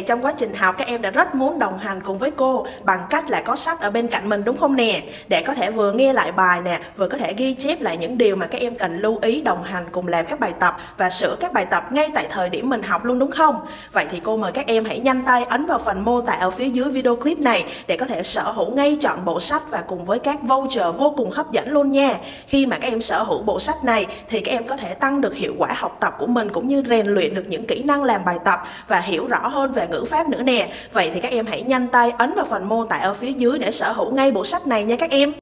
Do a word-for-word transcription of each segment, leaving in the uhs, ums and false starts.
trong quá trình học các em đã rất muốn đồng hành cùng với cô bằng cách là có sách ở bên cạnh mình đúng không nè? Để có thể vừa nghe lại bài nè, vừa có thể ghi chép lại những điều mà các em cần lưu ý, đồng hành cùng làm các bài tập và sửa các bài tập ngay tại thời điểm mình học luôn đúng không? Vậy thì cô mời các em hãy nhanh tay ấn vào phần mô tả ở phía dưới video clip này để có thể sở hữu ngay chọn bộ sách và cùng với các voucher vô cùng hấp dẫn luôn nha. Khi mà các em sở hữu bộ sách này thì các em có thể tăng được hiệu quả học tập của mình cũng như rèn luyện được những kỹ năng làm bài tập và hiểu rõ hơn về ngữ pháp nữa nè. Vậy thì các em hãy nhanh tay ấn vào phần mô tả ở phía dưới để sở hữu ngay bộ sách này nha các em.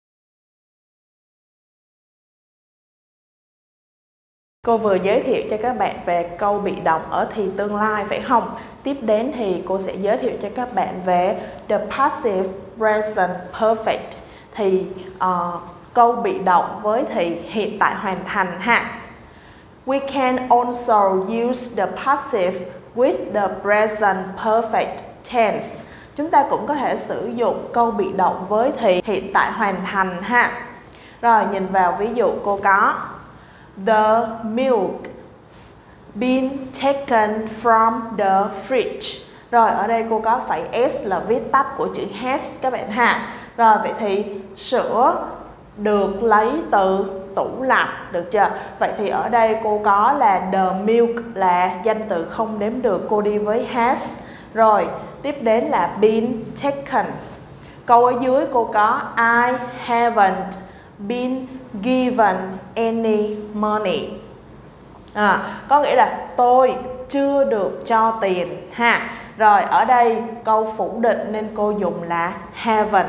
Cô vừa giới thiệu cho các bạn về câu bị động ở thì tương lai phải không? Tiếp đến thì cô sẽ giới thiệu cho các bạn về the passive present perfect. Thì uh, câu bị động với thì hiện tại hoàn thành ha. We can also use the passive with the present perfect tense. Chúng ta cũng có thể sử dụng câu bị động với thì hiện tại hoàn thành ha. Rồi nhìn vào ví dụ cô có the milk been taken from the fridge. Rồi ở đây cô có phải s là viết tắt của chữ has các bạn ha. Rồi vậy thì sữa được lấy từ tủ lạnh, được chưa? Vậy thì ở đây cô có là the milk là danh từ không đếm được, cô đi với has. Rồi tiếp đến là been taken. Câu ở dưới cô có I haven't been given any money. À, có nghĩa là tôi chưa được cho tiền ha. Rồi ở đây câu phủ định nên cô dùng là haven't.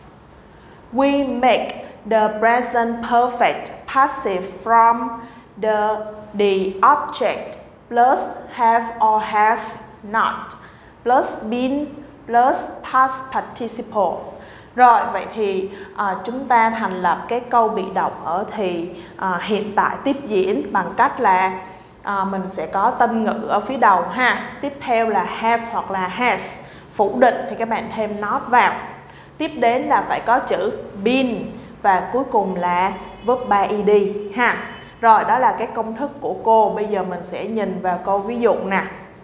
We make the present perfect passive from the the object plus have or has not plus been plus past participle. Rồi vậy thì à, chúng ta thành lập cái câu bị động ở thì à, hiện tại tiếp diễn bằng cách là à, mình sẽ có tân ngữ ở phía đầu ha. Tiếp theo là have hoặc là has. Phủ định thì các bạn thêm not vào. Tiếp đến là phải có chữ been và cuối cùng là verb ba ed ha. Rồi đó là cái công thức của cô. Bây giờ mình sẽ nhìn vào câu ví dụ nè.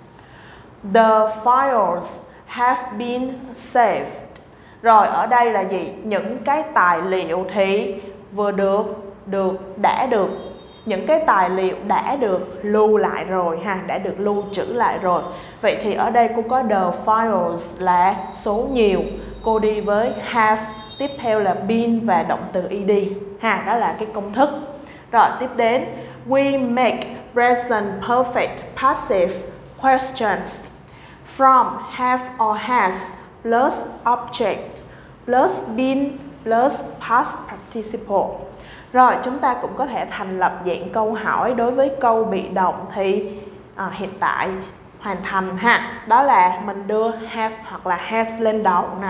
The files have been saved. Rồi ở đây là gì? Những cái tài liệu thì vừa được, được, đã được. Những cái tài liệu đã được lưu lại rồi ha, đã được lưu trữ lại rồi. Vậy thì ở đây cô có the files là số nhiều. Cô đi với have, tiếp theo là been và động từ ed ha, đó là cái công thức. Rồi tiếp đến we make present perfect passive questions from have or has plus object plus been plus past participle. Rồi chúng ta cũng có thể thành lập dạng câu hỏi đối với câu bị động thì à, hiện tại hoàn thành ha. Đó là mình đưa have hoặc là has lên đầu nè.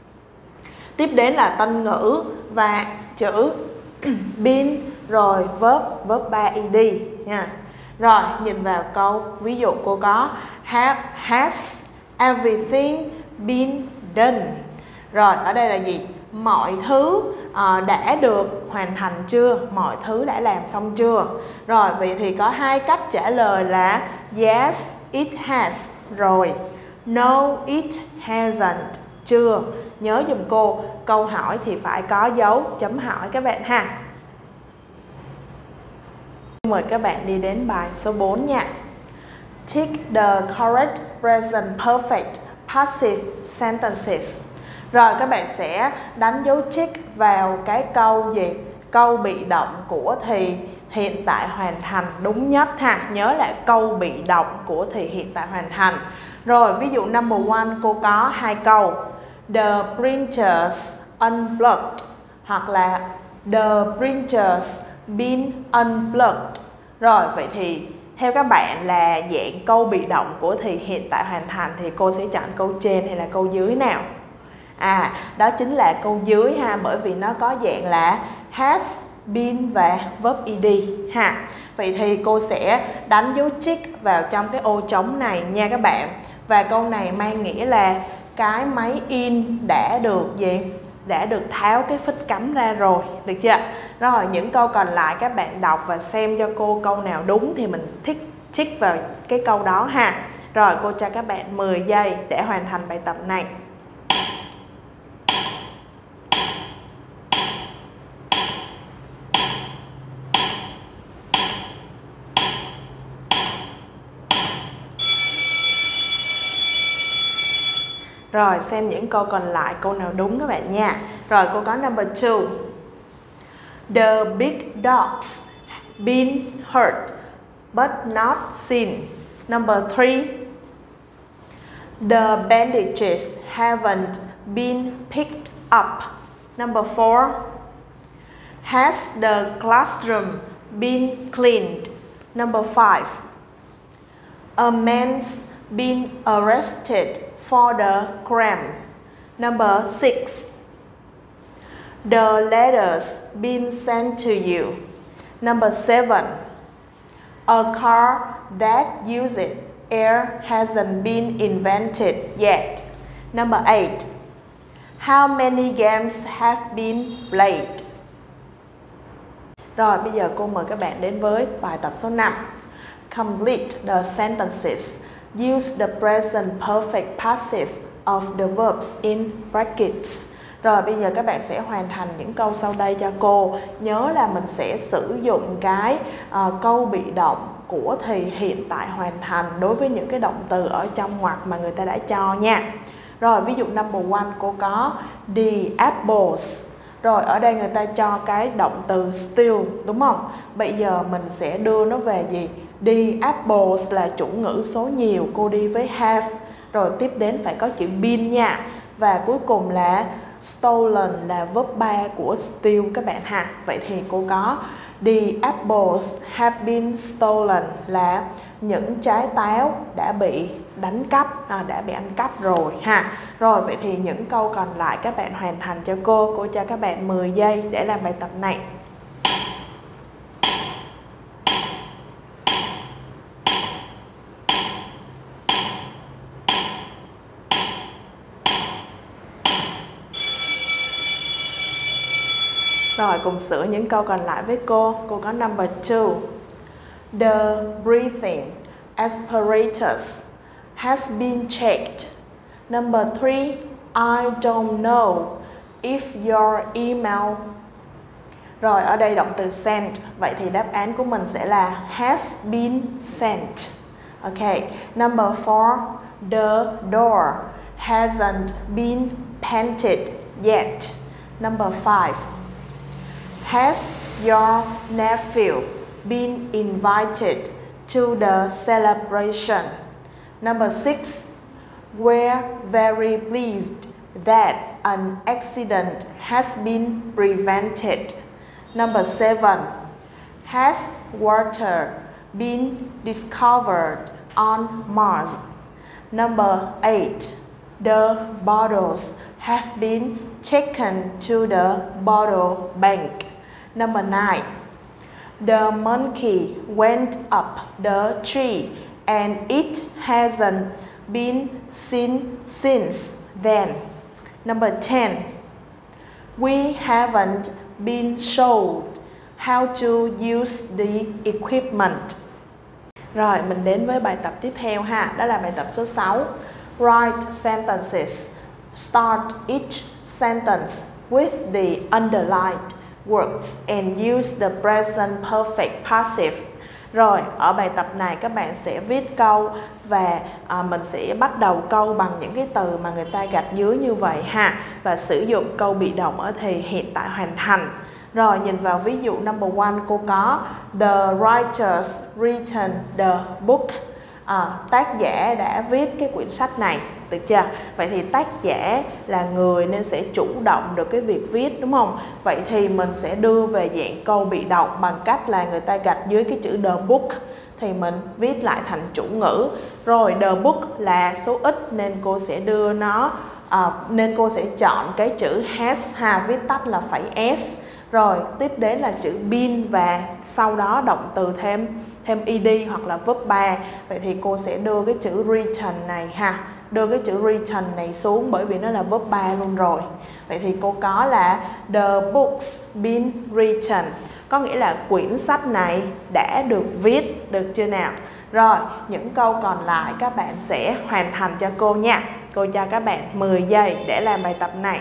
Tiếp đến là tân ngữ và chữ been rồi verb, verb ba ed nha. Rồi nhìn vào câu ví dụ cô có have, has everything been done. Rồi ở đây là gì? Mọi thứ uh, đã được hoàn thành chưa? Mọi thứ đã làm xong chưa? Rồi vậy thì có hai cách trả lời là yes, it has. Rồi no, it hasn't. Chưa? Nhớ giùm cô, câu hỏi thì phải có dấu chấm hỏi các bạn ha. Mời các bạn đi đến bài số bốn nha. Tick the correct present perfect passive sentences. Rồi các bạn sẽ đánh dấu tick vào cái câu gì? Câu bị động của thì hiện tại hoàn thành đúng nhất ha. Nhớ lại câu bị động của thì hiện tại hoàn thành. Rồi ví dụ number one cô có hai câu. The printers unplugged hoặc là the printers been unplugged. Rồi vậy thì theo các bạn là dạng câu bị động của thì hiện tại hoàn thành thì cô sẽ chọn câu trên hay là câu dưới nào? À, đó chính là câu dưới ha, bởi vì nó có dạng là has, been và verb ed ha. Vậy thì cô sẽ đánh dấu tick vào trong cái ô trống này nha các bạn. Và câu này mang nghĩa là cái máy in đã được gì? Đã được tháo cái phích cắm ra rồi, được chưa? Rồi những câu còn lại các bạn đọc và xem cho cô câu nào đúng thì mình tick tick vào cái câu đó ha. Rồi cô cho các bạn mười giây để hoàn thành bài tập này. Rồi xem những câu còn lại, câu nào đúng các bạn nha. Rồi cô có number two. The big dogs been hurt but not seen. Number three. The bandages haven't been picked up. Number four. Has the classroom been cleaned? Number five. A man's been arrested for the crime. Number six. The letters been sent to you. Number seven. A car that uses air hasn't been invented yet. Number eight. How many games have been played? Rồi bây giờ cô mời các bạn đến với bài tập số năm. Complete the sentences. Use the present perfect passive of the verbs in brackets. Rồi bây giờ các bạn sẽ hoàn thành những câu sau đây cho cô. Nhớ là mình sẽ sử dụng cái uh, câu bị động của thì hiện tại hoàn thành đối với những cái động từ ở trong ngoặc mà người ta đã cho nha. Rồi ví dụ number one cô có the apples. Rồi ở đây người ta cho cái động từ still đúng không? Bây giờ mình sẽ đưa nó về gì? The apples là chủ ngữ số nhiều, cô đi với have. Rồi tiếp đến phải có chữ been nha. Và cuối cùng là stolen là verb ba của steal các bạn ha. Vậy thì cô có the apples have been stolen là những trái táo đã bị đánh cắp, à, đã bị ăn cắp rồi ha. Rồi vậy thì những câu còn lại các bạn hoàn thành cho cô. Cô cho các bạn mười giây để làm bài tập này. Rồi cùng sửa những câu còn lại với cô. Cô có number two. The breathing apparatus has been checked. Number three. I don't know if your email. Rồi ở đây động từ sent. Vậy thì đáp án của mình sẽ là has been sent. Ok. Number four. The door hasn't been painted yet. Number five. Has your nephew been invited to the celebration? Number six. We're very pleased that an accident has been prevented. Number seven. Has water been discovered on Mars? Number eight. The bottles have been taken to the bottle bank. Number nine. The monkey went up the tree and it hasn't been seen since then. Number ten. We haven't been showed how to use the equipment. Rồi mình đến với bài tập tiếp theo ha. Đó là bài tập số sáu. Write sentences. Start each sentence with the underlined words and use the present perfect passive. Rồi ở bài tập này các bạn sẽ viết câu và à, mình sẽ bắt đầu câu bằng những cái từ mà người ta gạch dưới như vậy ha. Và sử dụng câu bị động ở thì hiện tại hoàn thành. Rồi nhìn vào ví dụ number one cô có the writers written the book. À, tác giả đã viết cái quyển sách này, được chưa? Vậy thì tác giả là người nên sẽ chủ động được cái việc viết đúng không? Vậy thì mình sẽ đưa về dạng câu bị động bằng cách là người ta gạch dưới cái chữ the book thì mình viết lại thành chủ ngữ. Rồi the book là số ít nên cô sẽ đưa nó à, nên cô sẽ chọn cái chữ has ha, viết tắt là phẩy s. Rồi tiếp đến là chữ been và sau đó động từ thêm thêm ed hoặc là verb ba. Vậy thì cô sẽ đưa cái chữ written này ha, đưa cái chữ written này xuống bởi vì nó là verb ba luôn rồi. Vậy thì cô có là the books been written, có nghĩa là quyển sách này đã được viết, được chưa nào? Rồi, những câu còn lại các bạn sẽ hoàn thành cho cô nha. Cô cho các bạn mười giây để làm bài tập này.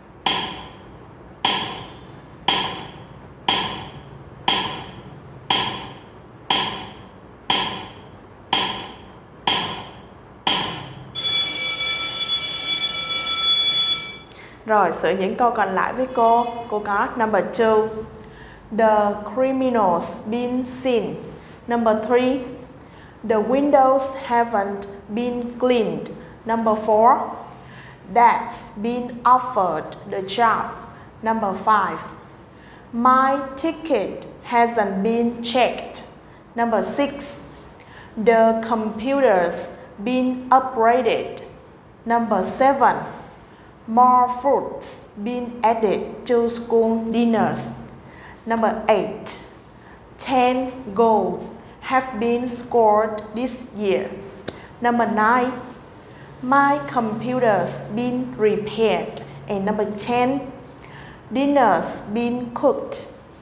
Rồi, sửa những câu còn lại với cô. Cô có number two. The criminals been seen. Number three. The windows haven't been cleaned. Number four. That's been offered the job. Number five. My ticket hasn't been checked. Number six. The computer's been upgraded. Number seven. More fruits been added to school dinners. Number eight. Ten goals have been scored this year. Number nine. My computer's been repaired. And number ten. Dinner's been cooked.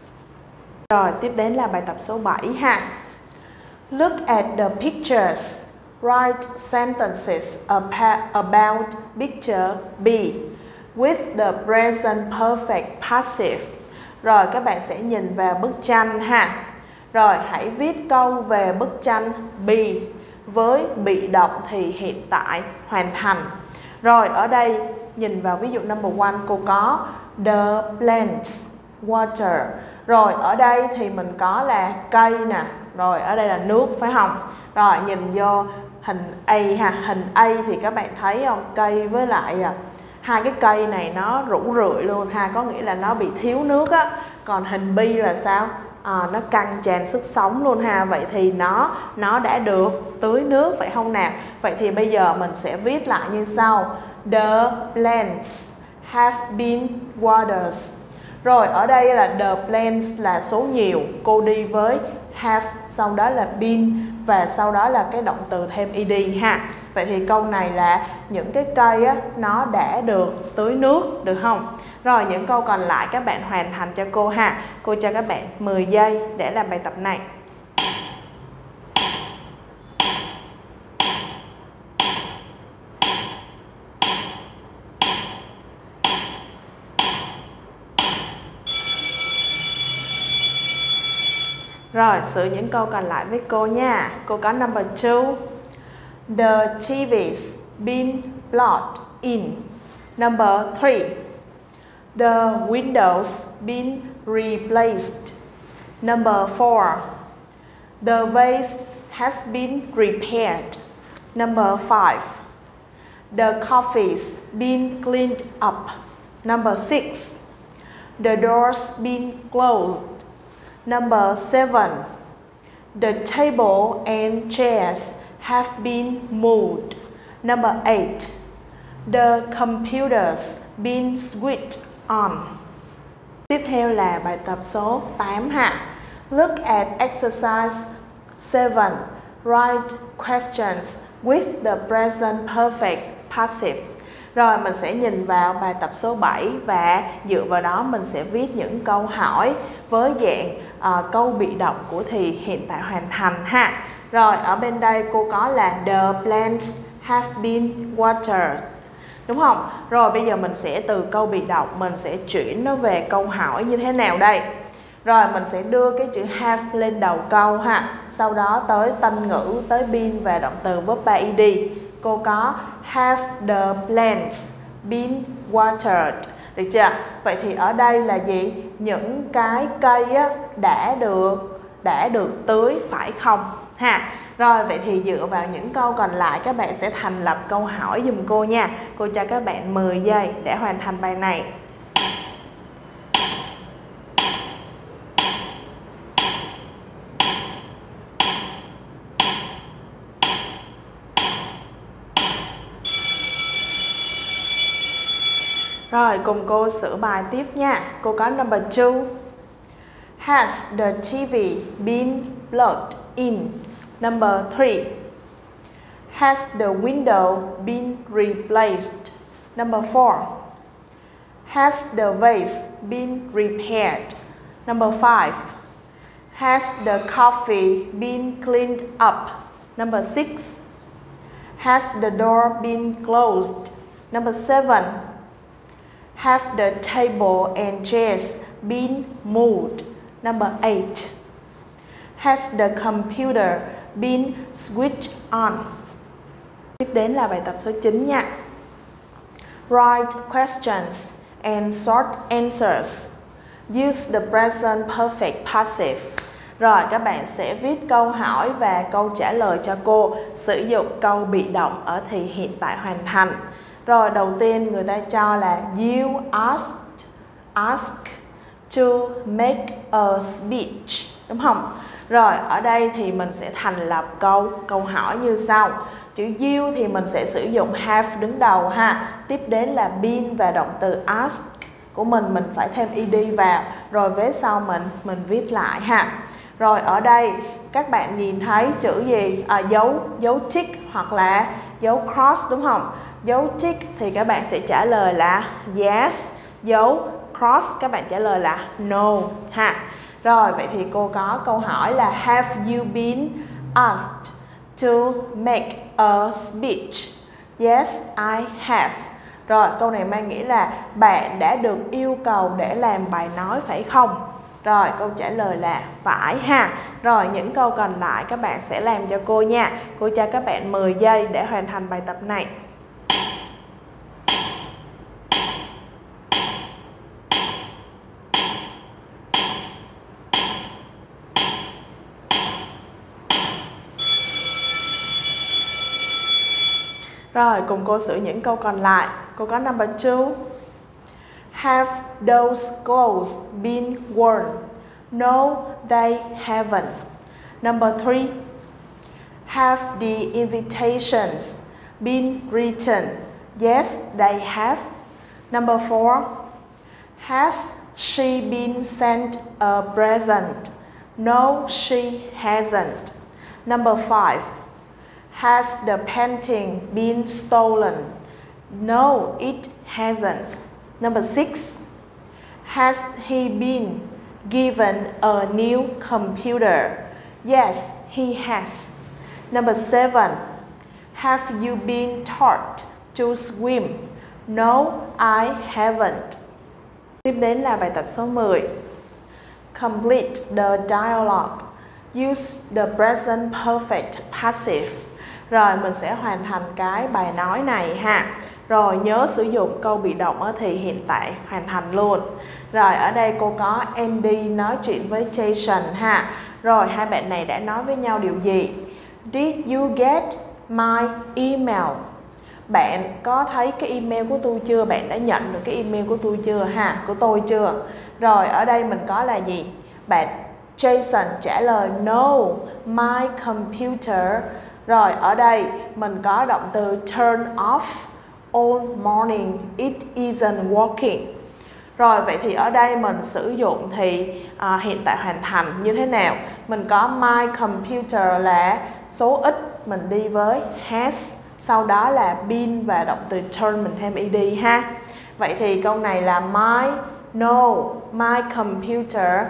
Rồi, tiếp đến là bài tập số bảy ha. Look at the pictures. Write sentences about picture B with the present perfect passive. Rồi các bạn sẽ nhìn vào bức tranh ha. Rồi hãy viết câu về bức tranh B với bị động thì hiện tại hoàn thành. Rồi ở đây nhìn vào ví dụ number one, cô có the plants, water. Rồi ở đây thì mình có là cây nè. Rồi ở đây là nước phải không? Rồi nhìn vô hình A ha, hình A thì các bạn thấy không? Cây với lại à, hai cái cây này nó rũ rượi luôn ha, có nghĩa là nó bị thiếu nước á. Còn hình B là sao? À, nó căng tràn sức sống luôn ha. Vậy thì nó nó đã được tưới nước phải không nào? Vậy thì bây giờ mình sẽ viết lại như sau. The plants have been watered. Rồi ở đây là the plants là số nhiều, cô đi với have, sau đó là been và sau đó là cái động từ thêm ed ha. Vậy thì câu này là những cái cây á, nó đã được tưới nước, được không? Rồi những câu còn lại các bạn hoàn thành cho cô ha. Cô cho các bạn mười giây để làm bài tập này. Rồi, sửa những câu còn lại với cô nha. Cô có number two. The ti vi's been plugged in. Number three. The windows been replaced. Number four. The vase has been repaired. Number five. The coffee's been cleaned up. Number six. The door's been closed. Number seven. The table and chairs have been moved. Number eight. The computer's been switched on. Tiếp theo là bài tập số tám ha. Look at exercise seven. Write questions with the present perfect passive. Rồi mình sẽ nhìn vào bài tập số bảy và dựa vào đó mình sẽ viết những câu hỏi với dạng uh, câu bị động của thì hiện tại hoàn thành ha. Rồi ở bên đây cô có là the plants have been watered, đúng không? Rồi bây giờ mình sẽ từ câu bị động mình sẽ chuyển nó về câu hỏi như thế nào đây? Rồi mình sẽ đưa cái chữ have lên đầu câu ha. Sau đó tới tân ngữ, tới been và động từ verb ba ed. Cô có have the plants been watered, được chưa? Vậy thì ở đây là gì? Những cái cây á, đã được đã được tưới phải không ha? Rồi vậy thì dựa vào những câu còn lại các bạn sẽ thành lập câu hỏi giùm cô nha. Cô cho các bạn mười giây để hoàn thành bài này. Rồi cùng cô sửa bài tiếp nha. Cô có number two. Has the ti vi been plugged in? Number three. Has the window been replaced? Number four. Has the vase been repaired? Number five. Has the coffee been cleaned up? Number six. Has the door been closed? Number seven. Have the table and chairs been moved? Number eight. Has the computer been switched on? Tiếp đến là bài tập số chín nha. Write questions and short answers. Use the present perfect passive. Rồi các bạn sẽ viết câu hỏi và câu trả lời cho cô, sử dụng câu bị động ở thì hiện tại hoàn thành. Rồi đầu tiên người ta cho là you asked ask to make a speech, đúng không? Rồi ở đây thì mình sẽ thành lập câu câu hỏi như sau. Chữ you thì mình sẽ sử dụng have đứng đầu ha. Tiếp đến là been và động từ ask của mình mình phải thêm ed vào, rồi vế sau mình mình viết lại ha. Rồi ở đây các bạn nhìn thấy chữ gì? À, dấu dấu tick hoặc là dấu cross, đúng không? Dấu tick thì các bạn sẽ trả lời là yes, dấu cross các bạn trả lời là no ha. Rồi vậy thì cô có câu hỏi là have you been asked to make a speech? Yes, I have. Rồi câu này mang nghĩa là bạn đã được yêu cầu để làm bài nói phải không? Rồi câu trả lời là phải ha. Rồi những câu còn lại các bạn sẽ làm cho cô nha. Cô cho các bạn mười giây để hoàn thành bài tập này. Rồi cùng cô sửa những câu còn lại. Cô có number two. Have those clothes been worn? No, they haven't. Number three. Have the invitations been written? Yes, they have. Number four. Has she been sent a present? No, she hasn't. Number five. Has the painting been stolen? No, it hasn't. Number six. Has he been given a new computer? Yes, he has. Number seven. Have you been taught to swim? No, I haven't. Tiếp đến là bài tập số mười. Complete the dialogue. Use the present perfect passive. Rồi mình sẽ hoàn thành cái bài nói này ha. Rồi nhớ sử dụng câu bị động ở thì hiện tại hoàn thành luôn. Rồi ở đây cô có Andy nói chuyện với Jason ha. Rồi hai bạn này đã nói với nhau điều gì? Did you get my email? Bạn có thấy cái email của tôi chưa? Bạn đã nhận được cái email của tôi chưa ha? Của tôi chưa? Rồi ở đây mình có là gì? Bạn Jason trả lời no, my computer. Rồi ở đây mình có động từ turn off. All morning it isn't working. Rồi vậy thì ở đây mình sử dụng thì à, hiện tại hoàn thành như thế nào? Mình có my computer là số ít, mình đi với has, sau đó là been và động từ turn mình thêm ed ha. Vậy thì câu này là my no, my computer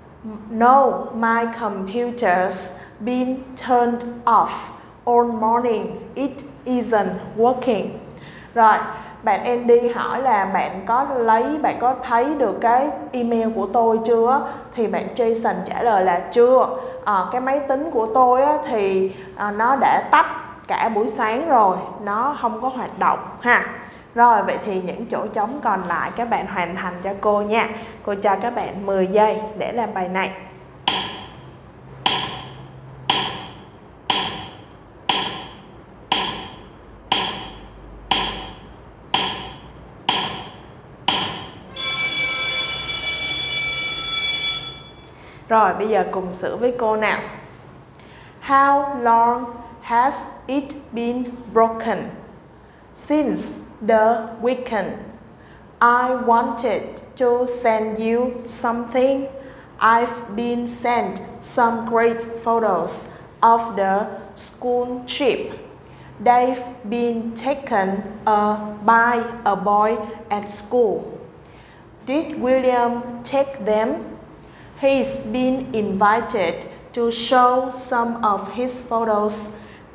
no, my computer's been turned off all morning. It isn't working. Rồi, bạn Andy hỏi là bạn có lấy, bạn có thấy được cái email của tôi chưa? Thì bạn Jason trả lời là chưa. À, cái máy tính của tôi á, thì à, nó đã tắt cả buổi sáng rồi, nó không có hoạt động ha. Rồi, vậy thì những chỗ trống còn lại các bạn hoàn thành cho cô nha. Cô cho các bạn mười giây để làm bài này. Rồi bây giờ cùng sửa với cô nào. How long has it been broken? Since the weekend. I wanted to send you something. I've been sent some great photos of the school trip. They've been taken uh, by a boy at school. Did William take them? He's been invited to show some of his photos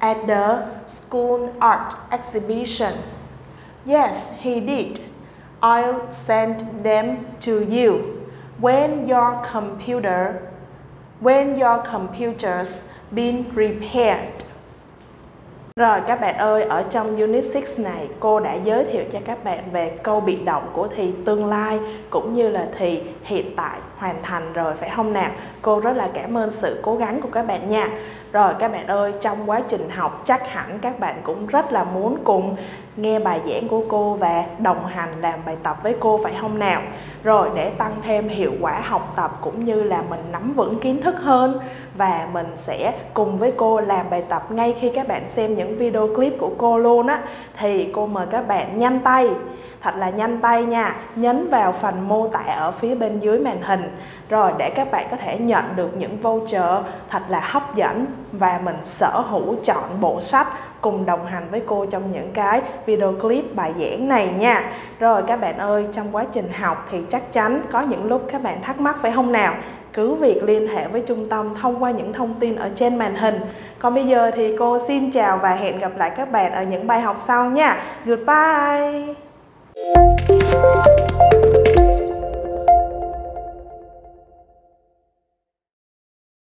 at the school art exhibition? Yes, he did. I'll send them to you when your computer when your computer's been repaired. Rồi các bạn ơi, ở trong Unit sáu này cô đã giới thiệu cho các bạn về câu bị động của thì tương lai cũng như là thì hiện tại hoàn thành rồi phải không nào? Cô rất là cảm ơn sự cố gắng của các bạn nha. Rồi các bạn ơi, trong quá trình học chắc hẳn các bạn cũng rất là muốn cùng nghe bài giảng của cô và đồng hành làm bài tập với cô phải không nào? Rồi để tăng thêm hiệu quả học tập cũng như là mình nắm vững kiến thức hơn và mình sẽ cùng với cô làm bài tập ngay khi các bạn xem những video clip của cô luôn á, thì cô mời các bạn nhanh tay, thật là nhanh tay nha, nhấn vào phần mô tả ở phía bên dưới màn hình rồi để các bạn có thể nhận được những voucher thật là hấp dẫn và mình sở hữu chọn bộ sách cùng đồng hành với cô trong những cái video clip bài giảng này nha. Rồi các bạn ơi, trong quá trình học thì chắc chắn có những lúc các bạn thắc mắc phải không nào? Cứ việc liên hệ với trung tâm thông qua những thông tin ở trên màn hình. Còn bây giờ thì cô xin chào và hẹn gặp lại các bạn ở những bài học sau nha. Goodbye!